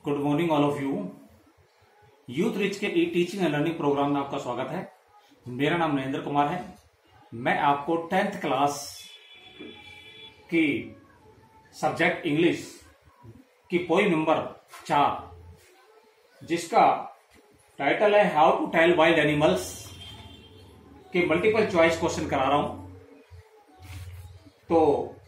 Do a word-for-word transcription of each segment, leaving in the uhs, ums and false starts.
Good morning all of you. Youth reach के e teaching and learning programme में आपका स्वागत है। मेरा नाम नरेंद्र कुमार है। मैं आपको टेंथ क्लास की सब्जेक्ट इंग्लिश की पोइम नंबर चार, जिसका टाइटल है how to tell wild animals, के मल्टीपल चॉइस क्वेश्चन करा रहा हूं। तो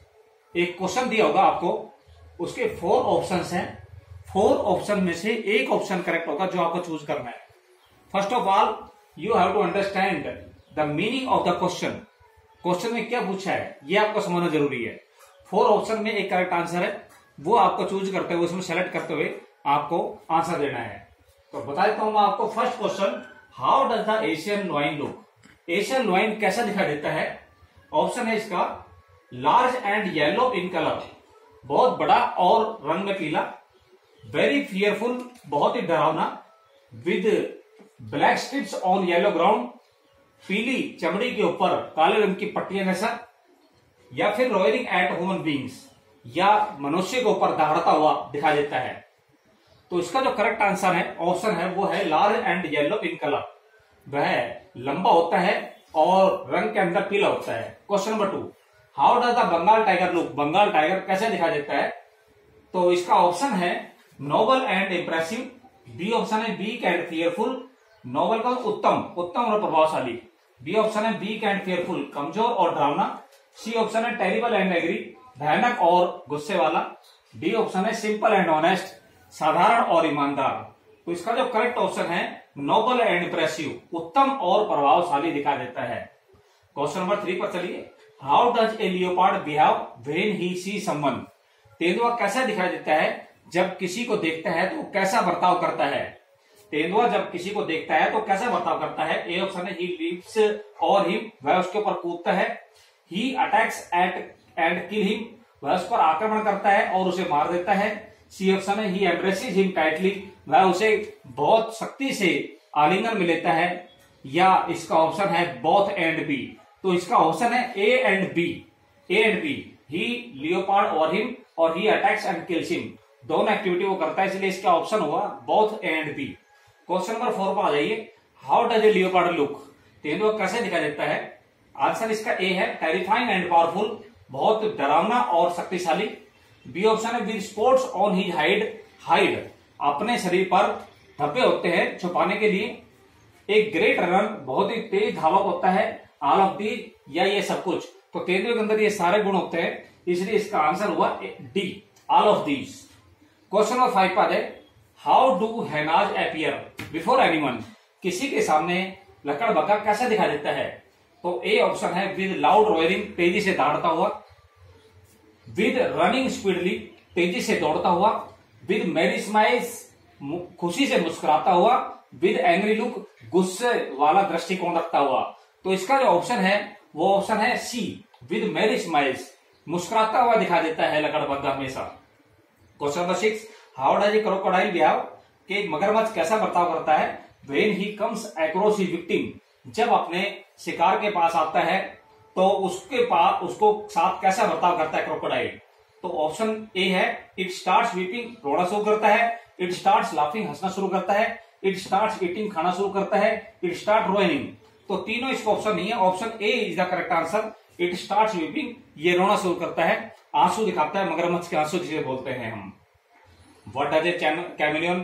एक क्वेश्चन दिया होगा आपको, उसके फोर ऑप्शंस हैं। फोर ऑप्शन में से एक ऑप्शन करेक्ट होगा जो आपको चूज करना है। First of all you have to understand the meaning of the question. Question में क्या पूछा है ये आपको समझना जरूरी है। फोर ऑप्शन में एक करेक्ट आंसर है, वो आपको चूज करते हुए, उसमें सेलेक्ट करते हुए आपको आंसर देना है। तो बता देता हूं मैं आपको। First question, how does the Asian lion look? Asian lion कैसा दिखाई देता है? ऑप्शन है इसका large and yellow in colour, बहुत बड़ा और रंग में पीला। वेरी फियरफुल, बहुत ही डरावना। With black stripes on yellow ground, पीली चमड़ी के ऊपर काले रंग की पट्टियां जैसा। या फिर रॉयरिंग एट ह्यूमन बींग्स, या मनुष्य के ऊपर दहाड़ता हुआ दिखाई देता है। तो इसका जो करेक्ट आंसर है, ऑप्शन है, वो है large and yellow in colour. वह लंबा होता है और रंग के अंदर पीला होता है। Question number two, how does the Bengal tiger look? Bengal tiger कैसे दिखाई देता है? तो इसका ऑप्शन है noble and impressive. B option है वीक एंड फियरफुल। नोबल का उत्तम, उत्तम और प्रभावशाली। बी ऑप्शन है वीक एंड फियरफुल, कमजोर और डरावना। सी ऑप्शन है टेरिबल एंड एग्री, भयानक और गुस्से वाला। डी ऑप्शन है सिंपल एंड ऑनेस्ट, साधारण और ईमानदार। तो इसका जो करेक्ट ऑप्शन है नोबल एंड इंप्रेसिव, उत्तम और प्रभावशाली दिखाई देता है। क्वेश्चन नंबर थ्री पर चलिए। How does a leopard behave when he see someone? तेंदुआ कैसा दिखाई देता है जब किसी को देखता है तो कैसा बर्ताव करता है? तेंदुआ जब किसी को देखता है तो कैसा बर्ताव करता है? ए ऑप्शन है ही लीप्स और हिम, वह उसके ऊपर कूदता है। He attacks at and kill him, वह उस पर आक्रमण करता है और उसे मार देता है। सी ऑप्शन है ही एम्ब्रेसेस हिम टाइटली, वह उसे बहुत सख्ती से आलिंगन में लेता है। या इसका ऑप्शन है बोथ एंड बी। तो इसका ऑप्शन है A and B, A and B. He leopard और हिम और he attacks and kills him, दोनों एक्टिविटी वो करता है, इसलिए इसका ऑप्शन हुआ both and B. Question number four पर आ जाइए। How does a leopard look? तेंदुआ कैसे दिखाई देता है? आंसर इसका ए है टेरिफाइंग एंड पावरफुल, बहुत डरावना और शक्तिशाली। बी ऑप्शन है with spots on his hide, hide अपने शरीर पर धब्बे होते हैं छुपाने के लिए। एक ग्रेट रन, बहुत ही तेज धावक होता है। ऑल ऑफ दी, या ये सब कुछ। तो तेंदुए के अंदर ये सारे गुण होते हैं, इसलिए इसका आंसर हुआ D, all of these. Question number five पर है, how do hyenas appear before anyone? किसी के सामने लकड़बग्गा कैसा दिखाई देता है? तो ए ऑप्शन है विद लाउड रॉयरिंग, तेजी से दौड़ता हुआ। विद रनिंग स्पीडली, तेजी से दौड़ता हुआ। विद मैरी स्माइल्स, खुशी से मुस्कुराता हुआ। विद एंग्री लुक, गुस्से वाला दृष्टिकोण रखता हुआ। तो इसका जो ऑप्शन है वो ऑप्शन है सी, विद मैरी स्माइल्स, मुस्कुराता हुआ दिखाई देता है लकड़बग्गा हमेशा। Question number six, how does a crocodile behave? कि मगरमच्छ कैसा बर्ताव करता है? When he comes across his victim, जब अपने शिकार के पास आता है तो उसके पास उसको साथ कैसा बर्ताव करता है क्रोकोडाइल? तो ऑप्शन ए है इट स्टार्ट्स वीपिंग, रोना शुरू करता है। इट स्टार्ट्स लाफिंग, हंसना शुरू करता है। इट स्टार्ट्स ईटिंग, खाना शुरू करता है। It start roaring. तो तीनों इसका ऑप्शन नहीं है। Option A is the correct answer. It starts weeping, ये रोना शुरू करता है, आंसू दिखाता है, मगरमच्छ के आंसू जिसे बोलते हैं हम। What does a chameleon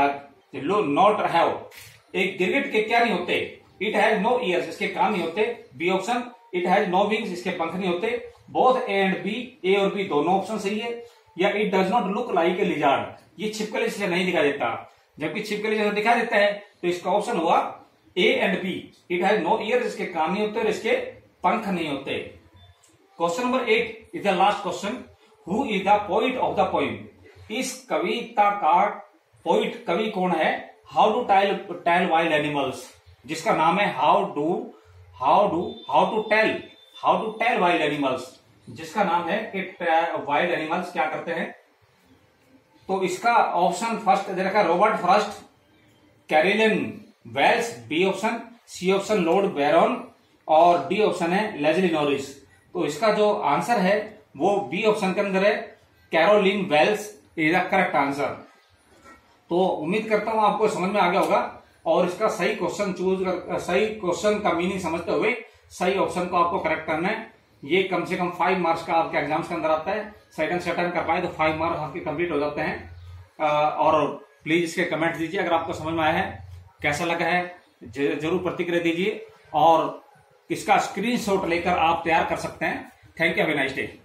not have? एक गिरगिट के क्या नहीं होते? इट हैज नो ईयर्स, इसके कान नहीं होते। B option, it has no wings, इसके पंख नहीं होते। Both A and B, A और बी दोनों ऑप्शन सही है। या it does not look like a lizard, ये छिपकली से नहीं दिखाई देता, जबकि छिपकली जैसा दिखाई देता है। तो इसका ऑप्शन हुआ A and B. It has no ears, इसके कान नहीं होते और इसके पंख नहीं होते। Question number eight is the last question, who is the poet of the poem? इस कविता का पोइट, कवि कौन है? How do tell tell wild animals, जिसका नाम है how do how do how to tell how to tell wild animals, जिसका नाम है कि वाइल्ड एनिमल्स क्या करते हैं। तो इसका ऑप्शन फर्स्ट दे रखा है Robert Frost, Caroline Wells, B option. C option Lord Byron और डी ऑप्शन है लेस्ली नॉरिस। तो इसका जो आंसर है वो बी ऑप्शन के अंदर है Caroline Wells is the correct answer. तो उम्मीद करता हूं आपको समझ में आ गया होगा और इसका सही क्वेश्चन चूज कर, सही क्वेश्चन का मीनिंग समझते हुए सही ऑप्शन को आपको करेक्ट करना है। ये कम से कम फाइव मार्क्स का आपके एग्जाम्स के अंदर आता है। सेकंड से अटेंड कर पाए तो फाइव मार्क्स आपके कंप्लीट हो जाते हैं। और प्लीज इसके कमेंट दीजिए अगर आपको समझ में आया है, कैसा लगा है जरूर प्रतिक्रिया दीजिए और इसका स्क्रीनशॉट लेकर आप तैयार कर सकते हैं। Thank you, have a nice day.